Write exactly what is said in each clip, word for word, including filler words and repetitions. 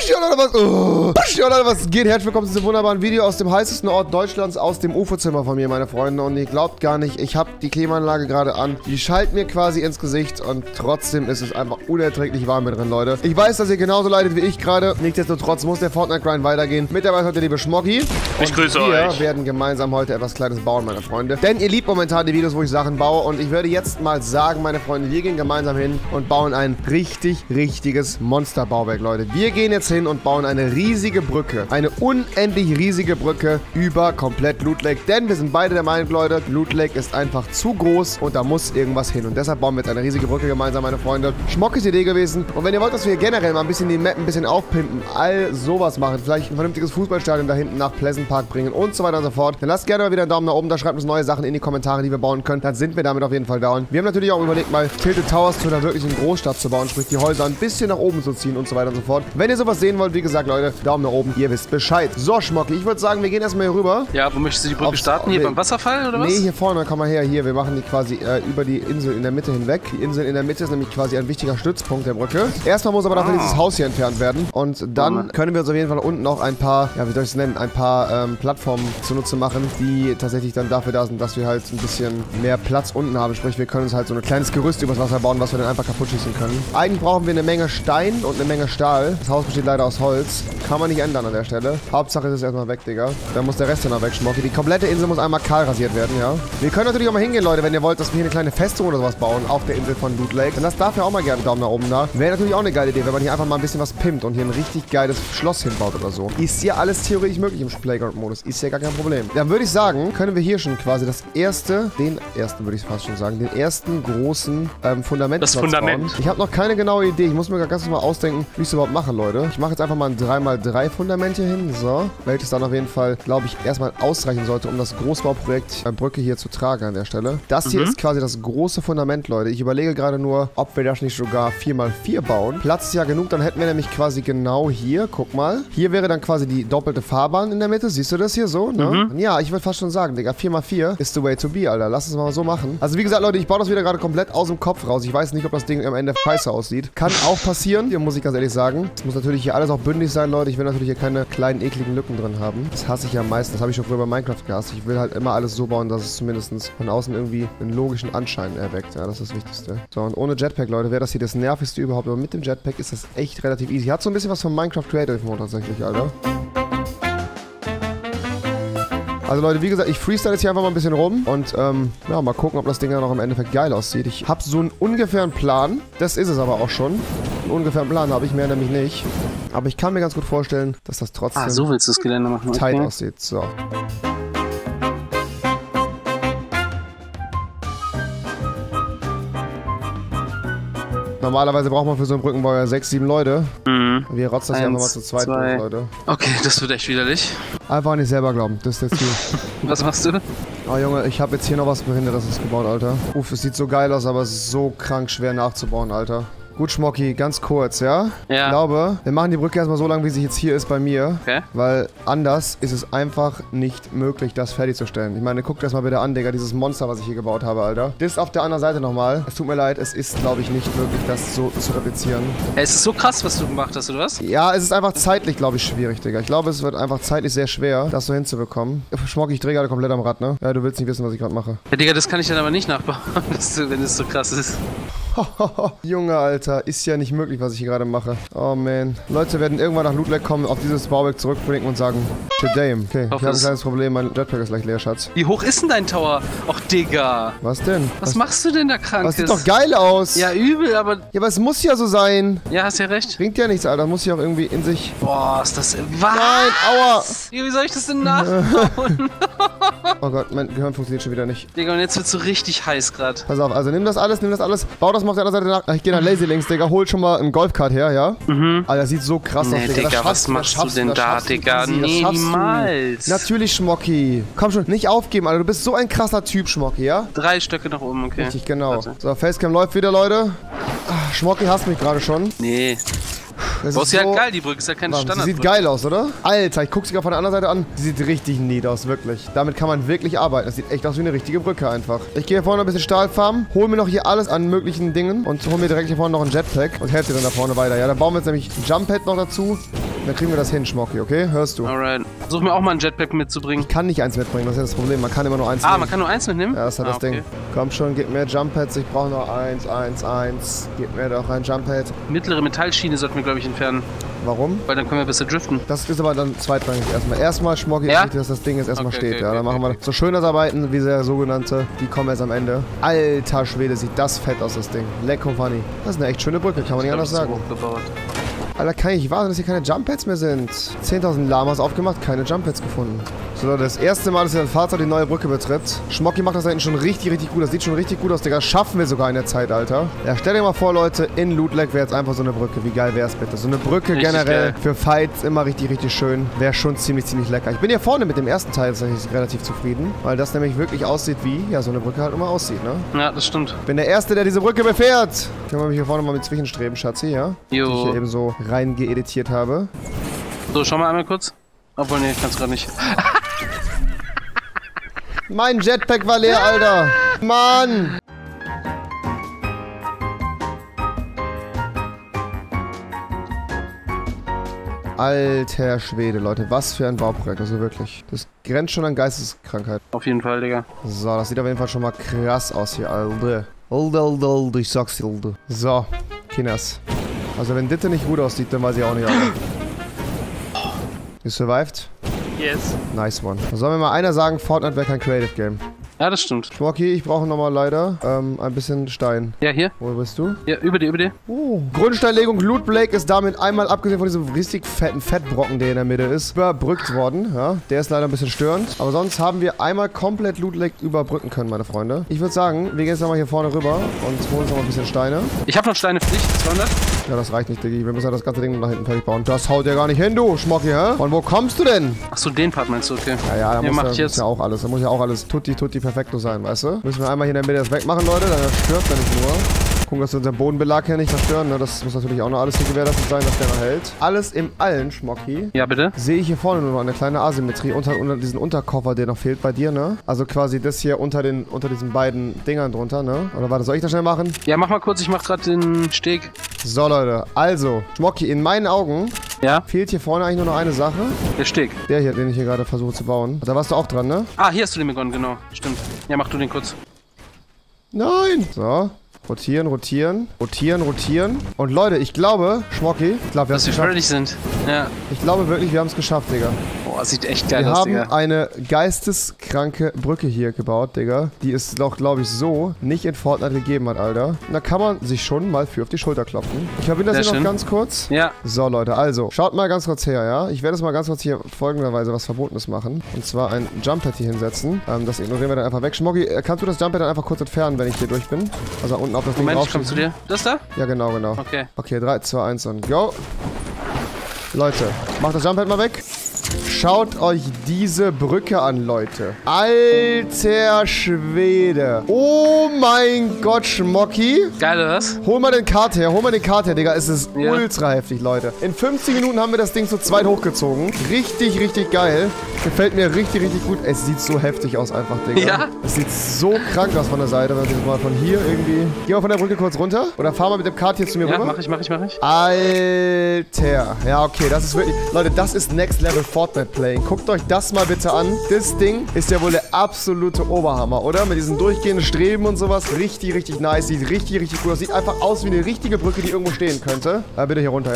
Ja, Leute, was? Oh. Ja, Leute, was geht? Herzlich willkommen zu diesem wunderbaren Video aus dem heißesten Ort Deutschlands, aus dem U F O-Zimmer von mir, meine Freunde. Und ihr glaubt gar nicht, ich habe die Klimaanlage gerade an. Die schallt mir quasi ins Gesicht und trotzdem ist es einfach unerträglich warm hier drin, Leute. Ich weiß, dass ihr genauso leidet wie ich gerade. Nichtsdestotrotz muss der Fortnite-Grind weitergehen. Mit dabei ist heute der liebe Schmoggi. Ich grüße wir euch. Wir werden gemeinsam heute etwas Kleines bauen, meine Freunde. Denn ihr liebt momentan die Videos, wo ich Sachen baue. Und ich würde jetzt mal sagen, meine Freunde, wir gehen gemeinsam hin und bauen ein richtig, richtiges Monsterbauwerk, Leute. Wir gehen jetzt hin und bauen eine riesige Brücke. Eine unendlich riesige Brücke über komplett Loot Lake. Denn wir sind beide der Meinung, Leute, Loot Lake ist einfach zu groß und da muss irgendwas hin. Und deshalb bauen wir jetzt eine riesige Brücke gemeinsam, meine Freunde. Schmockis Idee gewesen. Und wenn ihr wollt, dass wir generell mal ein bisschen die Map ein bisschen aufpimpen, all sowas machen, vielleicht ein vernünftiges Fußballstadion da hinten nach Pleasant Park bringen und so weiter und so fort, dann lasst gerne mal wieder einen Daumen nach oben. Da schreibt uns neue Sachen in die Kommentare, die wir bauen können. Dann sind wir damit auf jeden Fall down. Wir haben natürlich auch überlegt, mal Tilted Towers zu einer wirklichen Großstadt zu bauen, sprich die Häuser ein bisschen nach oben zu ziehen und so weiter und so fort. Wenn ihr sowas sehen wollt, wie gesagt, Leute, Daumen nach oben, ihr wisst Bescheid. So, Schmocki, ich würde sagen, wir gehen erstmal hier rüber. Ja, wo möchtest du die Brücke Aufs, starten? Hier nee, beim Wasserfall oder was? Nee, hier vorne, komm mal her, hier. Wir machen die quasi äh, über die Insel in der Mitte hinweg. Die Insel in der Mitte ist nämlich quasi ein wichtiger Stützpunkt der Brücke. Erstmal muss aber dafür ah. dieses Haus hier entfernt werden. Und dann oh, können wir uns auf jeden Fall unten noch ein paar, ja, wie soll ich es nennen, ein paar ähm, Plattformen zunutze machen, die tatsächlich dann dafür da sind, dass wir halt ein bisschen mehr Platz unten haben. Sprich, wir können uns halt so ein kleines Gerüst übers Wasser bauen, was wir dann einfach kaputt schießen können. Eigentlich brauchen wir eine Menge Stein und eine Menge Stahl. Das Haus besteht leider aus Holz. Kann man nicht ändern an der Stelle. Hauptsache ist es erstmal weg, Digga. Dann muss der Rest ja noch weg, Schmocki. Die komplette Insel muss einmal kahl rasiert werden, ja. Wir können natürlich auch mal hingehen, Leute, wenn ihr wollt, dass wir hier eine kleine Festung oder sowas bauen auf der Insel von Loot Lake. Dann lasst dafür auch mal gerne einen Daumen nach oben da. Wäre natürlich auch eine geile Idee, wenn man hier einfach mal ein bisschen was pimpt und hier ein richtig geiles Schloss hinbaut oder so. Ist ja alles theoretisch möglich im Playground-Modus. Ist ja gar kein Problem. Dann würde ich sagen, können wir hier schon quasi das erste, den ersten würde ich fast schon sagen, den ersten großen ähm, Fundament Das Fundament. bauen. Ich habe noch keine genaue Idee. Ich muss mir ganz mal ausdenken, wie ich es überhaupt mache, Leute. Ich mache jetzt einfach mal ein drei mal drei Fundament hier hin. So. Welches dann auf jeden Fall, glaube ich, erstmal ausreichen sollte, um das Großbauprojekt äh, Brücke hier zu tragen an der Stelle. Das hier mhm. ist quasi das große Fundament, Leute. Ich überlege gerade nur, ob wir das nicht sogar vier mal vier bauen. Platz ist ja genug, dann hätten wir nämlich quasi genau hier, guck mal. Hier wäre dann quasi die doppelte Fahrbahn in der Mitte. Siehst du das hier so, ne? Mhm. Ja, ich würde fast schon sagen, Digga, vier mal vier ist the way to be, Alter. Lass uns mal so machen. Also wie gesagt, Leute, ich baue das wieder gerade komplett aus dem Kopf raus. Ich weiß nicht, ob das Ding am Ende scheiße aussieht. Kann auch passieren, hier muss ich ganz ehrlich sagen. Es muss natürlich hier alles auch bündig sein, Leute. Ich will natürlich hier keine kleinen, ekligen Lücken drin haben. Das hasse ich ja am meisten. Das habe ich schon früher bei Minecraft gehasst. Ich will halt immer alles so bauen, dass es zumindest von außen irgendwie einen logischen Anschein erweckt. Ja, das ist das Wichtigste. So, und ohne Jetpack, Leute, wäre das hier das nervigste überhaupt. Aber mit dem Jetpack ist das echt relativ easy. Hat so ein bisschen was von Minecraft Creative Mode tatsächlich, Alter. Also Leute, wie gesagt, ich freestyle jetzt hier einfach mal ein bisschen rum und ähm, ja, mal gucken, ob das Ding dann auch im Endeffekt geil aussieht. Ich habe so einen ungefähren Plan, das ist es aber auch schon. Einen ungefähren Plan habe ich mehr nämlich nicht. Aber ich kann mir ganz gut vorstellen, dass das trotzdem ah, so willst du das Gelände machen. tight Okay. aussieht. So. Normalerweise braucht man für so einen Brückenbau ja sechs, sieben Leute. Mhm. Wir rotzen das hier einfach mal zu zweit durch, Leute. Okay, das wird echt widerlich. Einfach nicht selber glauben, das ist jetzt hier. Was machst du? Oh Junge, ich habe jetzt hier noch was behindert, das ist gebaut, Alter. Uff, es sieht so geil aus, aber es ist so krank schwer nachzubauen, Alter. Gut, Schmocki, ganz kurz, ja? Ja. Ich glaube, wir machen die Brücke erstmal so lang, wie sie jetzt hier ist bei mir. Okay. Weil anders ist es einfach nicht möglich, das fertigzustellen. Ich meine, guck das mal bitte an, Digga, dieses Monster, was ich hier gebaut habe, Alter. Das auf der anderen Seite nochmal. Es tut mir leid, es ist, glaube ich, nicht möglich, das so zu replizieren. Hey, es ist so krass, was du gemacht hast, oder was? Ja, es ist einfach zeitlich, glaube ich, schwierig, Digga. Ich glaube, es wird einfach zeitlich sehr schwer, das so hinzubekommen. Schmocki, ich drehe gerade komplett am Rad, ne? Ja, du willst nicht wissen, was ich gerade mache. Ja, Digga, das kann ich dann aber nicht nachbauen, wenn es so krass ist. Junge, Alter, ist ja nicht möglich, was ich hier gerade mache. Oh, man. Leute werden irgendwann nach Loot Lake kommen, auf dieses Bauwerk zurückblinken und sagen, damn. Okay, ich habe ein kleines Problem, mein Jetpack ist gleich leer, Schatz. Wie hoch ist denn dein Tower? Och, Digga. Was denn? Was, was machst du denn da Krankes? Das sieht doch geil aus. Ja, übel, aber... Ja, aber es muss ja so sein. Ja, hast ja recht. Bringt ja nichts, Alter. Muss ja auch irgendwie in sich... Boah, ist das... Was? Nein, aua. Wie soll ich das denn nachbauen? Oh Gott, mein Gehirn funktioniert schon wieder nicht. Digga, und jetzt wird's so richtig heiß gerade. Pass auf, also nimm das alles, nimm das alles. Bau das mal auf der anderen Seite nach. Ich gehe nach Lazy Links, Digga. Hol schon mal einen Golfkart her, ja? Mhm. Alter, das sieht so krass nee, aus, Digga. Digga, was machst du denn da, Digga? Nee, niemals. Natürlich, Schmocki. Komm schon, nicht aufgeben, Alter. Du bist so ein krasser Typ, Schmocki, ja? Drei Stöcke nach oben, okay. Richtig, genau. Warte. So, Facecam läuft wieder, Leute. Ach, Schmocki hasst mich gerade schon. Nee. Das ist ja so geil, die Brücke ist ja keine Standard. Die sieht geil aus, oder? Alter, ich guck sie gerade von der anderen Seite an. Die sieht richtig neat aus, wirklich. Damit kann man wirklich arbeiten. Das sieht echt aus wie eine richtige Brücke einfach. Ich gehe hier vorne ein bisschen Stahl farmen, hol mir noch hier alles an möglichen Dingen und hol mir direkt hier vorne noch ein Jetpack und helfe dir dann da vorne weiter. Ja, dann bauen wir jetzt nämlich ein Jump Pad noch dazu. Dann kriegen wir das hin, Schmocki, okay? Hörst du? Alright. Versuch mir auch mal ein Jetpack mitzubringen. Ich kann nicht eins mitbringen, das ist ja das Problem. Man kann immer nur eins Ah, nehmen. man kann nur eins mitnehmen? Ja, das ist halt ah, das Ding. okay. Komm schon, gib mir Jump Pads. Ich brauche noch eins, eins, eins. Gib mir doch ein Jump Pad. Mittlere Metallschiene sollten wir, glaube ich, entfernen. Warum? Weil dann können wir besser driften. Das ist aber dann zweitrangig erstmal. Erstmal Schmocki, Ja? dass das Ding jetzt erstmal Okay, steht. okay, ja, dann okay, machen wir okay. so Schönheitsarbeiten, wie der sogenannte. Die kommen erst am Ende. Alter Schwede, sieht das fett aus, das Ding. Lecko funny. Das ist eine echt schöne Brücke, kann man nicht anders sagen. Hochgebaut. Alter, kann ich nicht warten, dass hier keine Jump Pads mehr sind. zehntausend Lamas aufgemacht, keine Jump Pads gefunden. So Leute, das erste Mal, dass ihr ein Fahrzeug die neue Brücke betritt. Schmocki macht das da hinten schon richtig, richtig gut. Das sieht schon richtig gut aus, Digga. Schaffen wir sogar in der Zeit, Alter. Ja, stell dir mal vor, Leute, in Loot Lake wäre jetzt einfach so eine Brücke. Wie geil wäre es bitte? So eine Brücke Richtig generell geil. für Fights immer richtig, richtig schön. Wäre schon ziemlich, ziemlich lecker. Ich bin hier vorne mit dem ersten Teil tatsächlich relativ zufrieden, weil das nämlich wirklich aussieht wie, ja, so eine Brücke halt immer aussieht, ne? Ja, das stimmt. Bin der Erste, der diese Brücke befährt. Können wir mich hier vorne mal mit Zwischenstreben, Schatzi, ja? Jo. Die ich hier eben so rein geeditiert habe. So, schau mal einmal kurz. Obwohl, nee, kannst gerade nicht. Mein Jetpack war leer, Alter. Mann. Alter Schwede, Leute. Was für ein Bauprojekt. Also wirklich. Das grenzt schon an Geisteskrankheit. Auf jeden Fall, Digga. So, das sieht auf jeden Fall schon mal krass aus hier, Alter. Alter, Alter, Alter. Ich sag's dir, Alter. So, Kinders. Also wenn Ditte nicht gut aussieht, dann weiß ich auch nicht, Alter. You survived? Yes. Nice one. Soll mir mal einer sagen, Fortnite wäre kein Creative Game? Ja, das stimmt. Schmocki, ich brauche nochmal leider ähm, ein bisschen Stein. Ja, hier. Wo bist du? Ja, über dir, über dir. Oh. Grundsteinlegung Loot Lake ist damit einmal, abgesehen von diesem richtig fetten Fettbrocken, der in der Mitte ist, überbrückt worden. Ja, der ist leider ein bisschen störend. Aber sonst haben wir einmal komplett Loot Lake überbrücken können, meine Freunde. Ich würde sagen, wir gehen jetzt nochmal hier vorne rüber und holen uns nochmal ein bisschen Steine. Ich habe noch Steine für dich. zweihundert. Ja, das reicht nicht, Diggi. Wir müssen ja das ganze Ding nach hinten fertig bauen. Das haut ja gar nicht hin, du Schmocki, hä? Von wo kommst du denn? Achso, den Part meinst du, okay. Ja, ja, da Ja, muss, mach ja, ich muss jetzt. ja auch alles. Da muss ja auch alles tutti tutti perfekto sein, weißt du? Müssen wir einmal hier in der Mitte das wegmachen, Leute. Dann stirbt er nicht nur. Gucken, dass wir unseren Bodenbelag hier nicht zerstören. Ne? Das muss natürlich auch noch alles hier gewährleistet sein, dass der noch hält. Alles im Allen, Schmocki. Ja, bitte. Sehe ich hier vorne nur noch eine kleine Asymmetrie unter, unter diesen Unterkoffer, der noch fehlt bei dir, ne? Also quasi das hier unter den unter diesen beiden Dingern drunter, ne? Oder warte, soll ich das schnell machen? Ja, mach mal kurz. Ich mach gerade den Steg. So, Leute. Also, Schmocki, in meinen Augen Ja, fehlt hier vorne eigentlich nur noch eine Sache. der Steg. Der hier, den ich hier gerade versuche zu bauen. Da warst du auch dran, ne? Ah, hier hast du den begonnen, genau. Stimmt. Ja, mach du den kurz. Nein! So. Rotieren, rotieren, rotieren, rotieren. Und Leute, ich glaube, Schmocki, ich glaube, wir haben Dass es wir geschafft. fertig sind. Ja. Ich glaube wirklich, wir haben es geschafft, Digga. Boah, sieht echt geil Wir aus, haben Digga. eine geisteskranke Brücke hier gebaut, Digga. Die es doch, glaube ich, so nicht in Fortnite gegeben hat, Alter. Und da kann man sich schon mal für auf die Schulter klopfen. Ich verbinde das Sehr hier noch schön. ganz kurz. Ja. So, Leute, also, schaut mal ganz kurz her, ja? Ich werde jetzt mal ganz kurz hier folgenderweise was Verbotenes machen. Und zwar ein Jump-Pad hier hinsetzen. Ähm, das ignorieren wir dann einfach weg. Schmoggi, äh, kannst du das Jump-Pad dann einfach kurz entfernen, wenn ich hier durch bin? Also unten auf das Ding Moment, ich drauf komm zu dir. Das da? Ja, genau, genau. Okay. Okay, drei, zwei, eins und go. Leute, macht das Jump-Pad mal weg. Schaut euch diese Brücke an, Leute. Alter Schwede. Oh mein Gott, Schmocki. Geil, oder was? Hol mal den Kart her, hol mal den Kart her, Digga. Es ist Ja. ultra heftig, Leute. In fünfzig Minuten haben wir das Ding zu zweit hochgezogen. Richtig, richtig geil. Gefällt mir richtig, richtig gut. Es sieht so heftig aus einfach, Digga. Ja. Es sieht so krank aus von der Seite, wenn wir mal von hier irgendwie... Geh mal von der Brücke kurz runter. Oder fahr mal mit dem Kart hier zu mir Ja, rüber. mach ich, mach ich, mach ich. Alter. Ja, okay, das ist wirklich... Leute, das ist Next Level Fortnite Playing. Guckt euch das mal bitte an. Das Ding ist ja wohl der absolute Oberhammer, oder? Mit diesen durchgehenden Streben und sowas. Richtig, richtig nice. Sieht richtig, richtig gut aus. Sieht einfach aus wie eine richtige Brücke, die irgendwo stehen könnte. Äh, bitte hier runter, ja?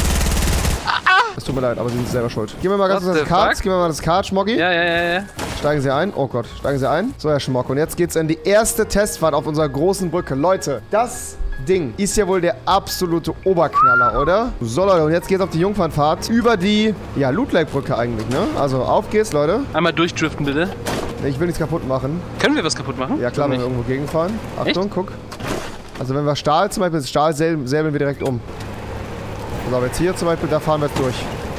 Es tut mir leid, aber Sie sind selber schuld. Gib mir mal ganz What kurz das the Kart. fuck? Gib mir mal das Kart, Schmoggi. Ja, ja, ja, ja. Steigen Sie ein. Oh Gott, steigen Sie ein. So, Herr Schmock. Und jetzt geht's in die erste Testfahrt auf unserer großen Brücke. Leute, das Ding ist ja wohl der absolute Oberknaller, oder? So, Leute, und jetzt geht's auf die Jungfernfahrt über die, ja, Loot Lake Brücke eigentlich, ne? Also, auf geht's, Leute. Einmal durchdriften, bitte. Ich will nichts kaputt machen. Können wir was kaputt machen? Ja, klar, wenn Nicht. wir irgendwo gegenfahren. Achtung, Echt? guck. Also, wenn wir Stahl zum Beispiel, Stahl säbeln säbeln wir direkt um. So, aber jetzt hier zum Beispiel, da fahren wir jetzt durch.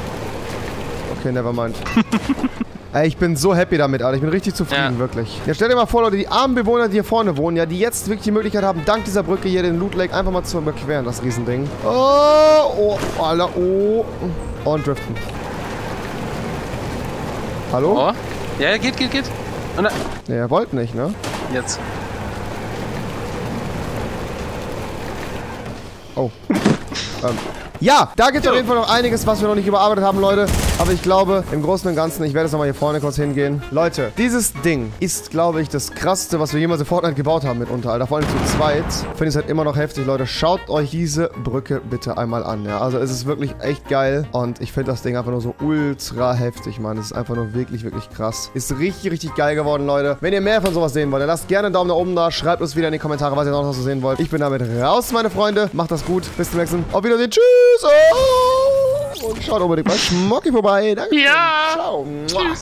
Okay, nevermind. Ey, ich bin so happy damit, Alter. Ich bin richtig zufrieden, Ja. wirklich. Ja, stell dir mal vor, Leute, die armen Bewohner, die hier vorne wohnen, ja, die jetzt wirklich die Möglichkeit haben, dank dieser Brücke hier den Loot Lake einfach mal zu überqueren, das Riesending. Oh, oh, Alter, oh. Und driften. Hallo? Oh. Ja, ja, geht, geht, geht. Und dann, Nee, er wollte nicht, ne? jetzt. Oh. ähm. Ja, da gibt es auf jeden Fall noch einiges, was wir noch nicht überarbeitet haben, Leute. Aber ich glaube, im Großen und Ganzen, ich werde jetzt nochmal hier vorne kurz hingehen. Leute, dieses Ding ist, glaube ich, das Krasseste, was wir jemals in Fortnite gebaut haben mitunter, Alter. Vor allem zu zweit. Finde ich es halt immer noch heftig, Leute. Schaut euch diese Brücke bitte einmal an, ja. Also es ist wirklich echt geil. Und ich finde das Ding einfach nur so ultra heftig, Mann. Es ist einfach nur wirklich, wirklich krass. Ist richtig, richtig geil geworden, Leute. Wenn ihr mehr von sowas sehen wollt, dann lasst gerne einen Daumen nach oben da. Schreibt uns wieder in die Kommentare, was ihr noch so sehen wollt. Ich bin damit raus, meine Freunde. Macht das gut. Bis zum nächsten Mal. Auf Wiedersehen. Tschüss. Oh. Und schaut unbedingt bei Schmocki vorbei. Danke. Ja. Ciao.